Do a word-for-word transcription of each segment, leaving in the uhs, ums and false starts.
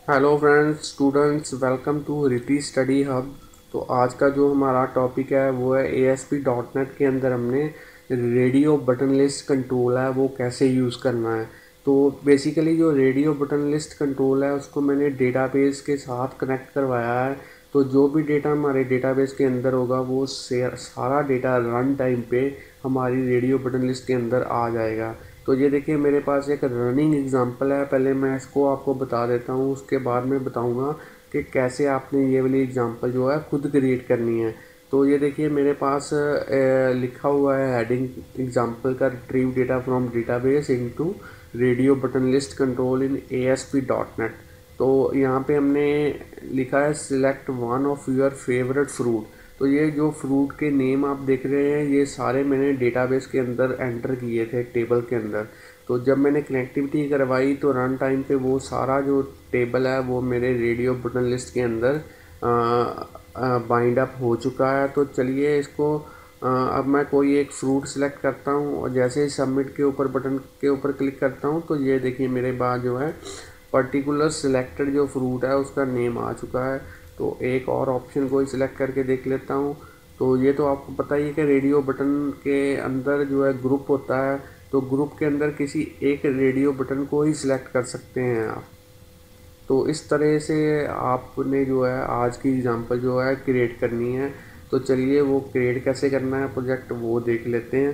Hello friends students, welcome to Riti study hub. तो आज का जो हमारा टॉपिक है वो है A S P dot net के अंदर हमने रेडियो बटन लिस्ट कंट्रोल है वो कैसे यूज़ करना है। तो बेसिकली जो रेडियो बटन लिस्ट कंट्रोल है उसको मैंने डेटाबेस के साथ कनेक्ट करवाया है। तो जो भी डेटा हमारे डेटाबेस के अंदर होगा वो सारा डेटा रन टाइम पे हमारी रेडियो बटन लिस्ट के अंदर आ जाएगा। तो ये देखिए मेरे पास एक रनिंग एग्जांपल है, पहले मैं इसको आपको बता देता हूँ, उसके बाद मैं बताऊँगा कि कैसे आपने ये वाली एग्जांपल जो है खुद क्रिएट करनी है। तो ये देखिए मेरे पास ए, लिखा हुआ है हेडिंग एग्जांपल का, retrieve data from database into radio button list control in A S P dot net. तो यहाँ पे हमने लिखा है select one of your favourite fruit. तो ये जो फ्रूट के नेम आप देख रहे हैं ये सारे मैंने डेटाबेस के अंदर एंटर किए थे टेबल के अंदर। तो जब मैंने कनेक्टिविटी करवाई तो रन टाइम पे वो सारा जो टेबल है वो मेरे रेडियो बटन लिस्ट के अंदर बाइंड अप हो चुका है। तो चलिए इसको अ, अब मैं कोई एक फ्रूट सेलेक्ट करता हूँ और जैसे ही सबमिट के ऊपर बटन के ऊपर क्लिक करता हूँ तो ये देखिए मेरे पास जो है पर्टिकुलर सिलेक्टेड जो फ्रूट है उसका नेम आ चुका है। तो एक और ऑप्शन को ही सिलेक्ट करके देख लेता हूँ। तो ये तो आपको पता ही है कि रेडियो बटन के अंदर जो है ग्रुप होता है, तो ग्रुप के अंदर किसी एक रेडियो बटन को ही सिलेक्ट कर सकते हैं आप। तो इस तरह से आपने जो है आज की एग्जांपल जो है क्रिएट करनी है। तो चलिए वो क्रिएट कैसे करना है प्रोजेक्ट वो देख लेते हैं।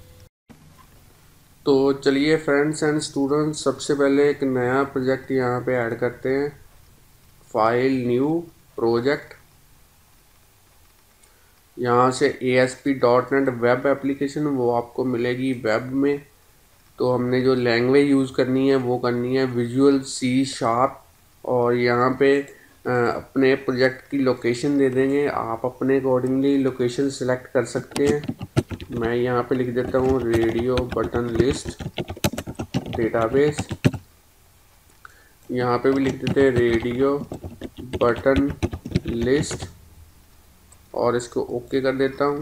तो चलिए फ्रेंड्स एंड स्टूडेंट्स, सबसे पहले एक नया प्रोजेक्ट यहाँ पे ऐड करते हैं। फाइल, न्यू प्रोजेक्ट, यहाँ से A S P dot net web application वो आपको मिलेगी वेब में। तो हमने जो लैंग्वेज यूज़ करनी है वो करनी है विजुअल सी शार्प। और यहाँ पे अ, अपने प्रोजेक्ट की लोकेशन दे देंगे, आप अपने अकॉर्डिंगली लोकेशन सेलेक्ट कर सकते हैं। मैं यहाँ पे लिख देता हूँ रेडियो बटन लिस्ट डेटाबेस। यहाँ पे भी लिख देते हैं रेडियो बटन लिस्ट और इसको ओके कर देता हूँ।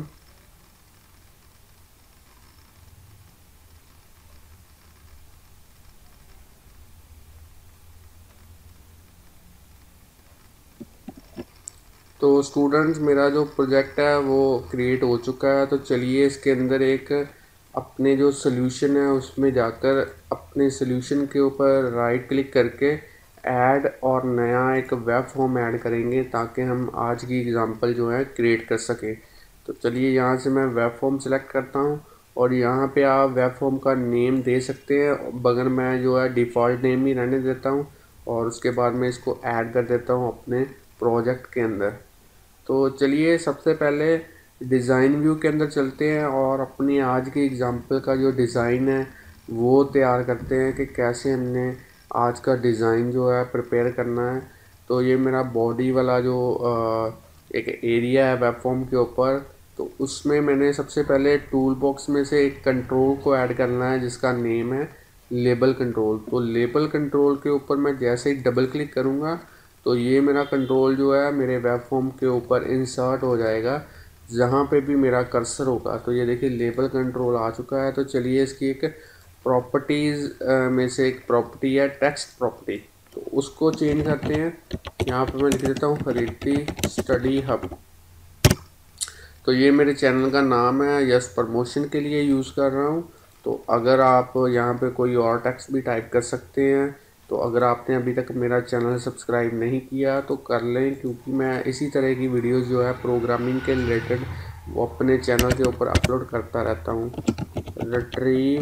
तो स्टूडेंट्स मेरा जो प्रोजेक्ट है वो क्रिएट हो चुका है। तो चलिए इसके अंदर एक अपने जो सोल्यूशन है उसमें जाकर अपने सोल्यूशन के ऊपर राइट क्लिक करके ऐड और नया एक वेब फॉर्म ऐड करेंगे ताकि हम आज की एग्जांपल जो है क्रिएट कर सकें। तो चलिए यहाँ से मैं वेब फॉर्म सेलेक्ट करता हूँ और यहाँ पे आप वेब फॉर्म का नेम दे सकते हैं, बगैर मैं जो है डिफ़ॉल्ट नेम ही रहने देता हूँ और उसके बाद मैं इसको ऐड कर देता हूँ अपने प्रोजेक्ट के अंदर। तो चलिए सबसे पहले डिज़ाइन व्यू के अंदर चलते हैं और अपनी आज की एग्जांपल का जो डिज़ाइन है वो तैयार करते हैं कि कैसे हमने आज का डिज़ाइन जो है प्रिपेयर करना है। तो ये मेरा बॉडी वाला जो अ, एक एरिया है वेब फॉर्म के ऊपर, तो उसमें मैंने सबसे पहले टूल बॉक्स में से एक कंट्रोल को ऐड करना है जिसका नेम है लेबल कंट्रोल। तो लेबल कंट्रोल के ऊपर मैं जैसे ही डबल क्लिक करूँगा तो ये मेरा कंट्रोल जो है मेरे वेब फॉर्म के ऊपर इंसर्ट हो जाएगा जहाँ पे भी मेरा कर्सर होगा। तो ये देखिए लेबल कंट्रोल आ चुका है। तो चलिए इसकी एक प्रॉपर्टीज़ में से एक प्रॉपर्टी है टेक्स्ट प्रॉपर्टी, तो उसको चेंज करते हैं। यहाँ पे मैं लिख देता हूँ रिति स्टडी हब। तो ये मेरे चैनल का नाम है, यस प्रमोशन के लिए यूज़ कर रहा हूँ। तो अगर आप यहाँ पे कोई और टेक्स्ट भी टाइप कर सकते हैं। तो अगर आपने अभी तक मेरा चैनल सब्सक्राइब नहीं किया तो कर लें, क्योंकि मैं इसी तरह की वीडियोस जो है प्रोग्रामिंग के रिलेटेड वो अपने चैनल के ऊपर अपलोड करता रहता हूँ। Retrieve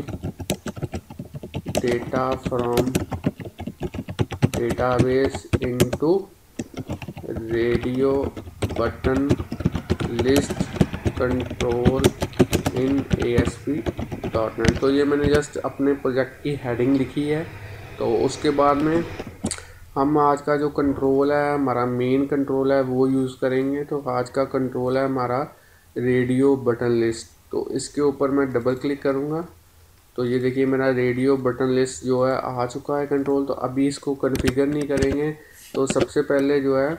data from database into radio button list control in A S P dot net. तो ये मैंने जस्ट अपने प्रोजेक्ट की हेडिंग लिखी है। तो उसके बाद में हम आज का जो कंट्रोल है हमारा मेन कंट्रोल है वो यूज़ करेंगे। तो आज का कंट्रोल है हमारा रेडियो बटन लिस्ट। तो इसके ऊपर मैं डबल क्लिक करूँगा तो ये देखिए मेरा रेडियो बटन लिस्ट जो है आ चुका है कंट्रोल। तो अभी इसको कॉन्फ़िगर नहीं करेंगे। तो सबसे पहले जो है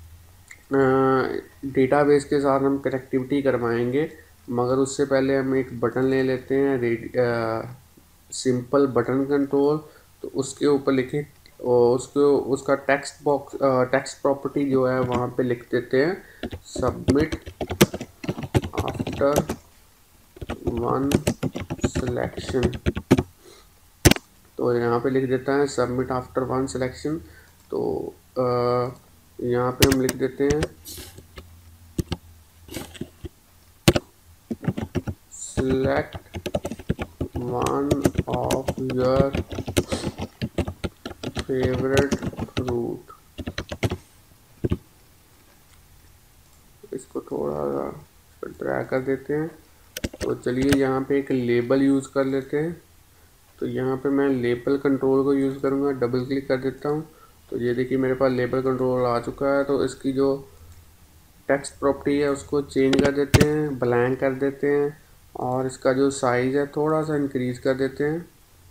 डेटाबेस के साथ हम कनेक्टिविटी करवाएंगे, मगर उससे पहले हम एक बटन ले लेते हैं रेड सिंपल बटन कंट्रोल। तो उसके ऊपर लिखें और उसको उसका टेक्स्ट बॉक्स टेक्स्ट प्रॉपर्टी जो है वहाँ पे लिख देते हैं सबमिट आफ्टर वन सिलेक्शन। तो यहाँ पे लिख देता है सबमिट आफ्टर वन सिलेक्शन। तो आ, यहाँ पे हम लिख देते हैं select one of your favourite fruit. इसको थोड़ा सा ड्रैग कर देते हैं। तो चलिए यहाँ पे एक लेबल यूज़ कर लेते हैं। तो यहाँ पे मैं लेबल कंट्रोल को यूज़ करूँगा, डबल क्लिक कर देता हूँ। तो ये देखिए मेरे पास लेबल कंट्रोल आ चुका है। तो इसकी जो टेक्स्ट प्रॉपर्टी है उसको चेंज कर देते हैं, ब्लैंक कर देते हैं, और इसका जो साइज़ है थोड़ा सा इंक्रीज़ कर देते हैं,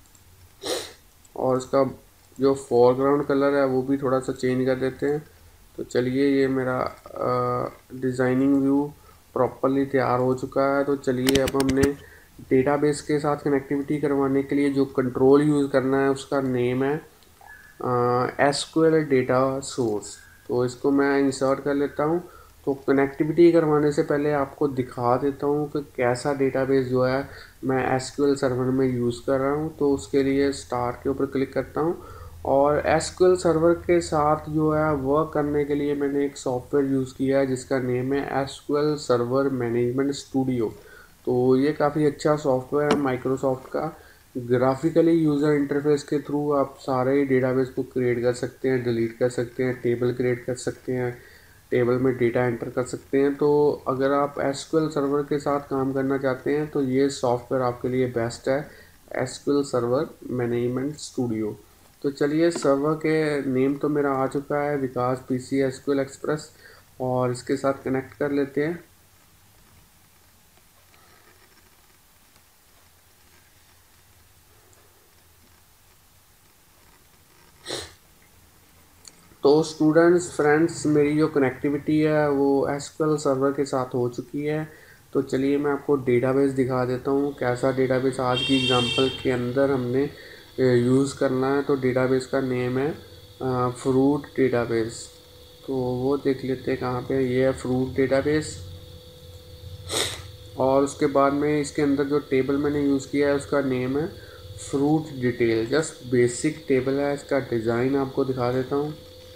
और इसका जो फोरग्राउंड कलर है वो भी थोड़ा सा चेंज कर देते हैं। तो चलिए ये मेरा डिज़ाइनिंग व्यू प्रॉपरली तैयार हो चुका है। तो चलिए अब हमने डेटाबेस के साथ कनेक्टिविटी करवाने के लिए जो कंट्रोल यूज़ करना है उसका नेम है एसक्यूएल डेटा सोर्स। तो इसको मैं इंसर्ट कर लेता हूँ। तो कनेक्टिविटी करवाने से पहले आपको दिखा देता हूँ कि कैसा डेटाबेस जो है मैं एसक्यूएल सर्वर में यूज़ कर रहा हूँ। तो उसके लिए स्टार के ऊपर क्लिक करता हूँ, और एसक्यूएल सर्वर के साथ जो है वर्क करने के लिए मैंने एक सॉफ्टवेयर यूज़ किया है जिसका नेम है एसक्यूएल सर्वर मैनेजमेंट स्टूडियो। तो ये काफ़ी अच्छा सॉफ्टवेयर है माइक्रोसॉफ्ट का। ग्राफिकली यूज़र इंटरफेस के थ्रू आप सारे डेटाबेस को क्रिएट कर सकते हैं, डिलीट कर सकते हैं, टेबल क्रिएट कर सकते हैं, टेबल में डेटा एंटर कर सकते हैं। तो अगर आप एसक्यूएल सर्वर के साथ काम करना चाहते हैं तो ये सॉफ्टवेयर आपके लिए बेस्ट है, एसक्यूएल सर्वर मैनेजमेंट स्टूडियो। तो चलिए सर्वर के नेम तो मेरा आ चुका है विकास पीसी एसक्यूएल एक्सप्रेस, और इसके साथ कनेक्ट कर लेते हैं। तो स्टूडेंट्स फ्रेंड्स, मेरी जो कनेक्टिविटी है वो एसक्यूएल सर्वर के साथ हो चुकी है। तो चलिए मैं आपको डेटाबेस दिखा देता हूँ कैसा डेटाबेस आज की एग्जांपल के अंदर हमने यूज़ करना है। तो डेटाबेस का नेम है फ्रूट डेटाबेस। तो वो देख लेते हैं कहाँ पे, ये है फ्रूट डेटाबेस। और उसके बाद में इसके अंदर जो टेबल मैंने यूज़ किया है उसका नेम है fruit detail. Just basic table है, इसका डिज़ाइन आपको दिखा देता हूँ।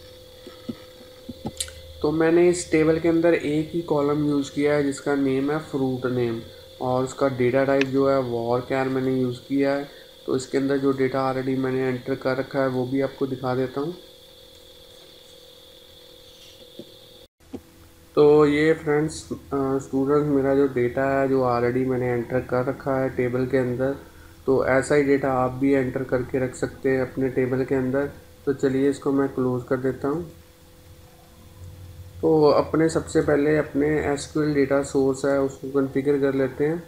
तो मैंने इस टेबल के अंदर एक ही कॉलम यूज़ किया है जिसका नेम है फ्रूट नेम, और उसका डेटा टाइप जो है वॉर कैर मैंने यूज़ किया है। तो इसके अंदर जो डेटा ऑलरेडी मैंने एंटर कर रखा है वो भी आपको दिखा देता हूँ। तो ये फ्रेंड्स स्टूडेंट्स मेरा जो डेटा है जो ऑलरेडी मैंने एंटर कर रखा है टेबल के अंदर। तो ऐसा ही डेटा आप भी एंटर करके रख सकते हैं अपने टेबल के अंदर। तो चलिए इसको मैं क्लोज़ कर देता हूँ। तो अपने सबसे पहले अपने एसक्यूएल डेटा सोर्स है उसको कॉन्फ़िगर कर लेते हैं।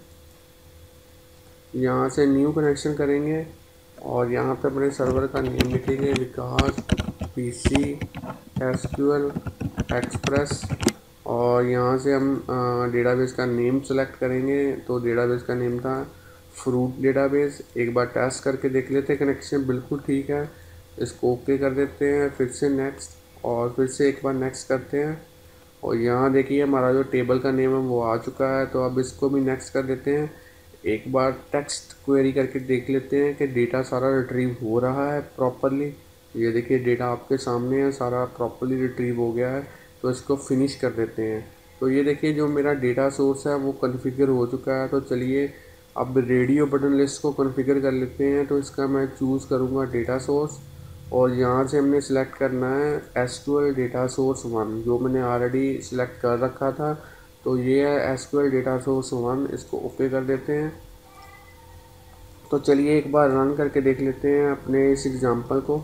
यहाँ से न्यू कनेक्शन करेंगे, और यहाँ पे अपने सर्वर का नेम लिखेंगे विकास पीसी एसक्यूएल एक्सप्रेस, और यहाँ से हम डेटाबेस का नेम सेलेक्ट करेंगे। तो डेटाबेस का नेम था फ्रूट डेटाबेस। एक बार टेस्ट करके देख लेते हैं कनेक्शन बिल्कुल ठीक है। इसको ओके कर देते हैं, फिर से नेक्स्ट, और फिर से एक बार नेक्स्ट करते हैं। और यहाँ देखिए हमारा जो टेबल का नेम है वो आ चुका है। तो अब इसको भी नेक्स्ट कर देते हैं। एक बार टेक्स्ट क्वेरी करके देख लेते हैं कि डेटा सारा रिट्रीव हो रहा है प्रॉपरली। ये देखिए डेटा आपके सामने है, सारा प्रॉपरली रिट्रीव हो गया है। तो इसको फिनिश कर देते हैं। तो ये देखिए जो मेरा डेटा सोर्स है वो कॉन्फ़िगर हो चुका है। तो चलिए अब रेडियो बटन लिस्ट को कॉन्फ़िगर कर लेते हैं। तो इसका मैं चूज़ करूँगा डेटा सोर्स, और यहाँ से हमने सेलेक्ट करना है एसक्यूएल डेटा सोर्स वन, जो मैंने ऑलरेडी सिलेक्ट कर रखा था। तो ये है एसक्यूएल डेटा सोर्स वन, इसको ओके कर देते हैं। तो चलिए एक बार रन करके देख लेते हैं अपने इस एग्जांपल को।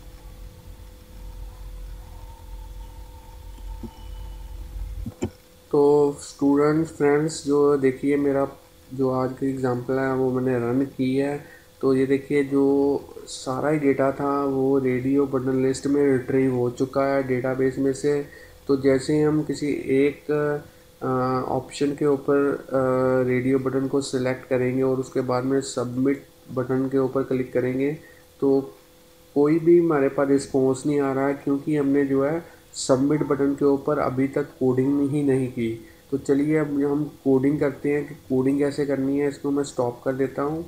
तो स्टूडेंट्स फ्रेंड्स, जो देखिए मेरा जो आज की एग्जांपल है वो मैंने रन की है। तो ये देखिए जो सारा ही डेटा था वो रेडियो बटन लिस्ट में रिट्रीव हो चुका है डेटाबेस में से। तो जैसे ही हम किसी एक ऑप्शन के ऊपर रेडियो बटन को सिलेक्ट करेंगे और उसके बाद में सबमिट बटन के ऊपर क्लिक करेंगे, तो कोई भी हमारे पास रिस्पॉन्स नहीं आ रहा है, क्योंकि हमने जो है सबमिट बटन के ऊपर अभी तक कोडिंग ही नहीं की। तो चलिए अब हम कोडिंग करते हैं कि कोडिंग कैसे करनी है। इसको मैं स्टॉप कर देता हूँ।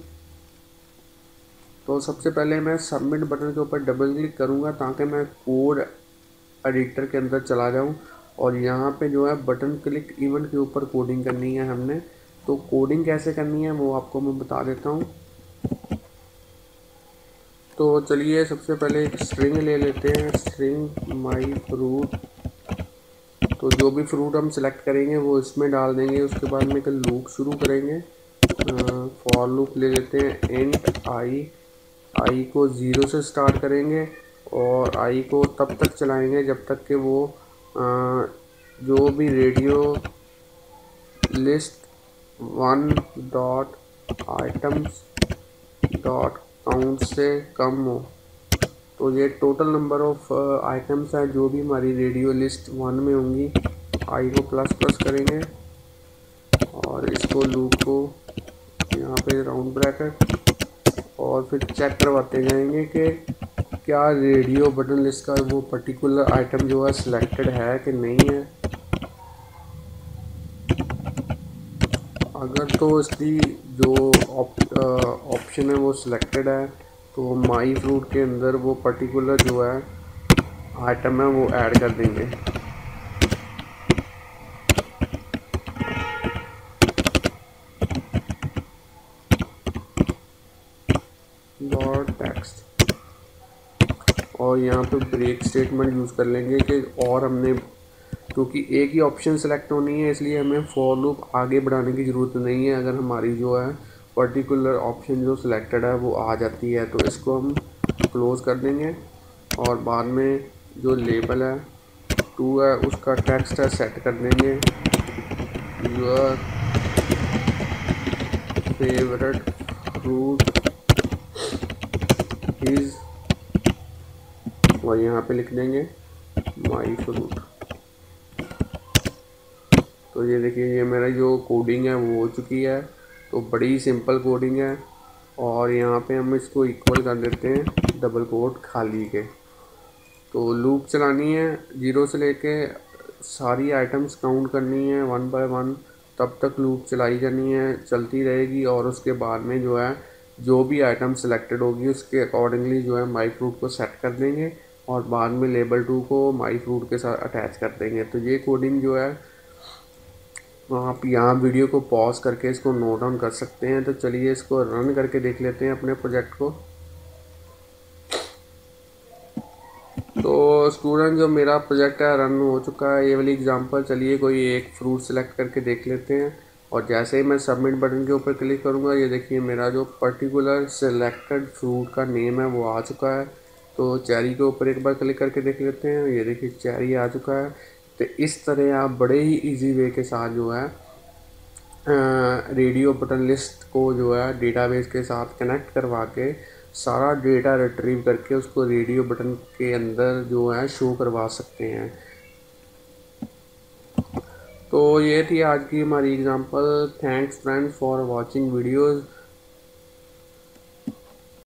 तो सबसे पहले मैं सबमिट बटन के ऊपर डबल क्लिक करूँगा ताकि मैं कोड एडिटर के अंदर चला जाऊँ, और यहाँ पे जो है बटन क्लिक इवेंट के ऊपर कोडिंग करनी है हमने। तो कोडिंग कैसे करनी है वो आपको मैं बता देता हूँ। तो चलिए सबसे पहले एक स्ट्रिंग ले लेते हैं, स्ट्रिंग माई फ्रूट। तो जो भी फ्रूट हम सेलेक्ट करेंगे वो इसमें डाल देंगे। उसके बाद में एक लूप शुरू करेंगे, फॉर लूप ले लेते हैं। इंट आई, आई को ज़ीरो से स्टार्ट करेंगे और आई को तब तक चलाएंगे जब तक कि वो आ, जो भी radio list one dot items dot count से कम हो। तो ये टोटल नंबर ऑफ आइटम्स हैं जो भी हमारी रेडियो लिस्ट वन में होंगी। आई को प्लस प्लस करेंगे और इसको लूप को यहाँ पे राउंड ब्रैकेट, और फिर चेक करवाते जाएंगे कि क्या रेडियो बटन लिस्ट का वो पर्टिकुलर आइटम जो है सिलेक्टेड है कि नहीं है। अगर तो इसकी जो ऑप्शन है वो सिलेक्टेड है तो माई फ्रूट के अंदर वो पर्टिकुलर जो है आइटम है वो ऐड कर देंगे। डॉट टेक्स्ट, और यहाँ पे ब्रेक स्टेटमेंट यूज़ कर लेंगे कि और हमने, क्योंकि एक ही ऑप्शन सेलेक्ट होनी है इसलिए हमें फॉर लूप आगे बढ़ाने की ज़रूरत नहीं है। अगर हमारी जो है पर्टिकुलर ऑप्शन जो सिलेक्टेड है वो आ जाती है तो इसको हम क्लोज़ कर देंगे। और बाद में जो लेबल है टू है उसका टेक्स्ट है सेट कर देंगे, योर फेवरेट फ्रूट इज़, और यहाँ पे लिख देंगे माई फ्रूट। तो ये देखिए ये मेरा जो कोडिंग है वो हो चुकी है। तो बड़ी सिंपल कोडिंग है, और यहाँ पे हम इसको इक्वल कर देते हैं डबल कोट खाली के। तो लूप चलानी है, जीरो से लेके सारी आइटम्स काउंट करनी है वन बाय वन, तब तक लूप चलाई जानी है, चलती रहेगी। और उसके बाद में जो है जो भी आइटम सेलेक्टेड होगी उसके अकॉर्डिंगली जो है माई फ्रूट को सेट कर देंगे, और बाद में लेबल टू को माई फ्रूट के साथ अटैच कर देंगे। तो ये कोडिंग जो है आप यहाँ वीडियो को पॉज करके इसको नोट डाउन कर सकते हैं। तो चलिए इसको रन करके देख लेते हैं अपने प्रोजेक्ट को। तो स्टूडेंट जो मेरा प्रोजेक्ट है रन हो चुका है, ये वाली एग्जांपल। चलिए कोई एक फ्रूट सेलेक्ट करके देख लेते हैं, और जैसे ही मैं सबमिट बटन के ऊपर क्लिक करूँगा ये देखिए मेरा जो पर्टिकुलर सिलेक्टेड फ्रूट का नेम है वो आ चुका है। तो चेरी के ऊपर एक बार क्लिक करके देख लेते हैं, ये देखिए चेरी आ चुका है। तो इस तरह आप बड़े ही इजी वे के साथ जो है रेडियो बटन लिस्ट को जो है डेटाबेस के साथ कनेक्ट करवा के सारा डेटा रिट्रीव करके उसको रेडियो बटन के अंदर जो है शो करवा सकते हैं। तो ये थी आज की हमारी example. Thanks friends for watching videos.